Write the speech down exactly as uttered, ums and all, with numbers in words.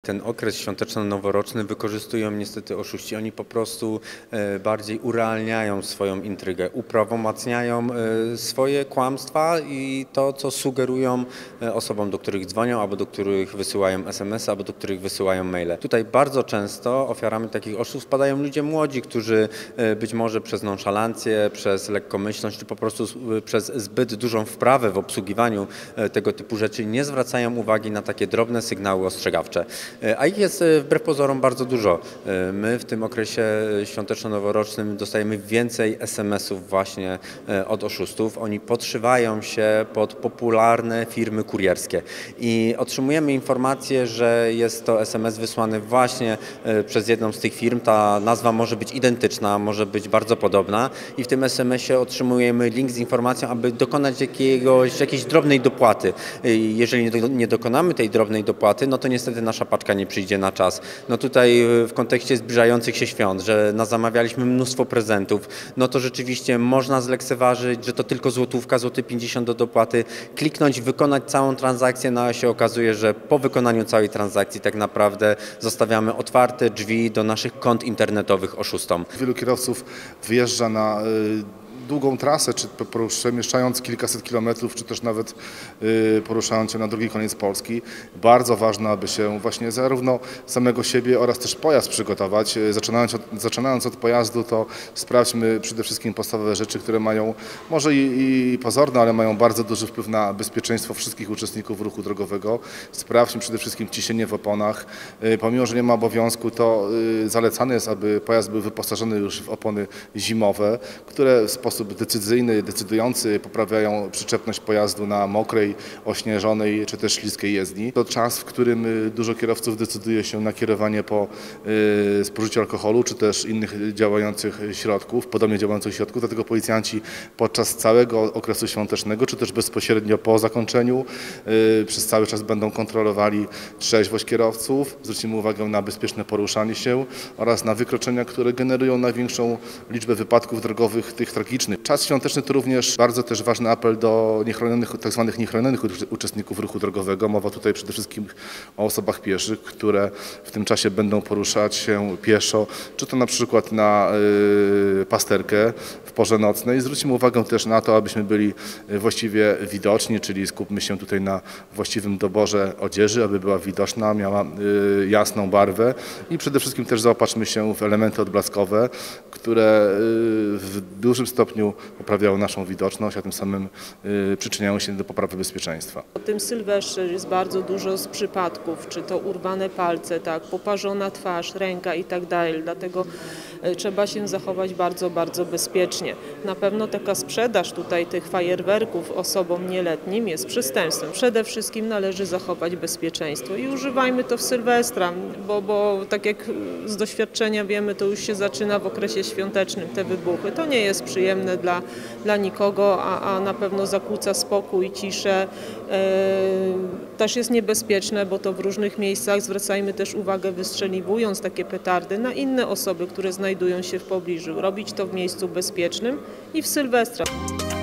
ten okres świąteczno-noworoczny wykorzystują niestety oszuści. Oni po prostu bardziej urealniają swoją intrygę, uprawomacniają swoje kłamstwa i to, co sugerują osobom, do których dzwonią, albo do których wysyłają es em esy, albo do których wysyłają maile. Tutaj bardzo często ofiarami takich oszustw padają ludzie młodzi, którzy być może przez nonszalancję, przez lekkomyślność, czy po prostu przez zbyt dużą wprawę w obsługiwaniu tego typu rzeczy nie zwracają uwagi na takie drobne sygnały ostrzegawcze. A ich jest wbrew pozorom bardzo dużo. My w tym okresie świąteczno-noworocznym dostajemy więcej es em esów właśnie od oszustów. Oni podszywają się pod popularne firmy kurierskie i otrzymujemy informację, że jest to es em es wysłany właśnie przez jedną z tych firm. Ta nazwa może być identyczna, może być bardzo podobna i w tym es em esie otrzymujemy link z informacją, aby dokonać jakiegoś, jakiejś drobnej dopłaty. Jeżeli nie dokonamy tej drobnej dopłaty, no to niestety nasza paczka nie przyjdzie na czas. No tutaj w kontekście zbliżających się świąt, że nazamawialiśmy mnóstwo prezentów, no to rzeczywiście można zlekceważyć, że to tylko złotówka, złoty pięćdziesiąt do dopłaty, kliknąć, wykonać całą transakcję, no a się okazuje, że po wykonaniu całej transakcji tak naprawdę zostawiamy otwarte drzwi do naszych kont internetowych oszustom. Wielu kierowców wyjeżdża na długą trasę, czy przemieszczając kilkaset kilometrów, czy też nawet poruszając się na drugi koniec Polski. Bardzo ważne, aby się właśnie zarówno samego siebie oraz też pojazd przygotować. Zaczynając od, zaczynając od pojazdu, to sprawdźmy przede wszystkim podstawowe rzeczy, które mają może i, i pozorne, ale mają bardzo duży wpływ na bezpieczeństwo wszystkich uczestników ruchu drogowego. Sprawdźmy przede wszystkim ciśnienie w oponach. Pomimo, że nie ma obowiązku, to zalecane jest, aby pojazd był wyposażony już w opony zimowe, które w sposób decyzyjny, decydujący poprawiają przyczepność pojazdu na mokrej, ośnieżonej czy też śliskiej jezdni. To czas, w którym dużo kierowców decyduje się na kierowanie po y, spożyciu alkoholu czy też innych działających środków, podobnie działających środków, dlatego policjanci podczas całego okresu świątecznego czy też bezpośrednio po zakończeniu y, przez cały czas będą kontrolowali trzeźwość kierowców, zwrócimy uwagę na bezpieczne poruszanie się oraz na wykroczenia, które generują największą liczbę wypadków drogowych, tych tragicznych. Czas świąteczny to również bardzo też ważny apel do niechronionych, tak zwanych niechronionych uczestników ruchu drogowego. Mowa tutaj przede wszystkim o osobach pieszych, które w tym czasie będą poruszać się pieszo, czy to na przykład na y, pasterkę w porze nocnej. Zwrócimy uwagę też na to, abyśmy byli właściwie widoczni, czyli skupmy się tutaj na właściwym doborze odzieży, aby była widoczna, miała y, jasną barwę i przede wszystkim też zaopatrzmy się w elementy odblaskowe, które y, w dużym stopniu poprawiają naszą widoczność, a tym samym y, przyczyniają się do poprawy bezpieczeństwa. W tym Sylwestrze jest bardzo dużo z przypadków, czy to urwane palce, tak, poparzona twarz, ręka i tak dalej, dlatego y, trzeba się zachować bardzo, bardzo bezpiecznie. Na pewno taka sprzedaż tutaj tych fajerwerków osobom nieletnim jest przestępstwem. Przede wszystkim należy zachować bezpieczeństwo i używajmy to w Sylwestra, bo, bo tak jak z doświadczenia wiemy, to już się zaczyna w okresie świątecznym te wybuchy. To nie jest przyjemne dla, dla nikogo, a, a na pewno zakłóca spokój, ciszę. Yy, też jest niebezpieczne, bo to w różnych miejscach zwracajmy też uwagę, wystrzeliwując takie petardy na inne osoby, które znajdują się w pobliżu. Robić to w miejscu bezpiecznym i w Sylwestra.